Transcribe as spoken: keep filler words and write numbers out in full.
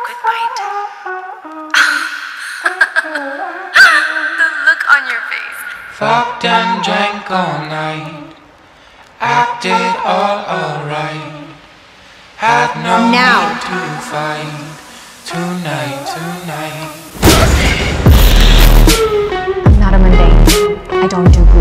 good bite? The look on your face. Fucked and drank all night, acted all alright, had no Now. need to fight, tonight, tonight. I'm not a mundane. I don't do